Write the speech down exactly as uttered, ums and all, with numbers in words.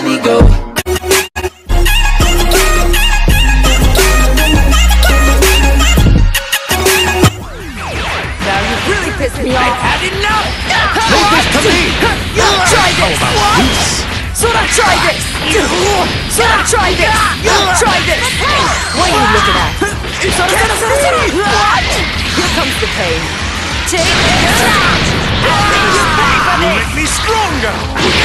let me go. Now you really pissed me off. I've had enough! Leave this to me! Try this! What? Sora, try this! Sora, try this! Try this! What are you looking at? Sora, Sora, Sora, Sora! What? Here comes the pain. Take that! I'll make you pay for You this! make me stronger!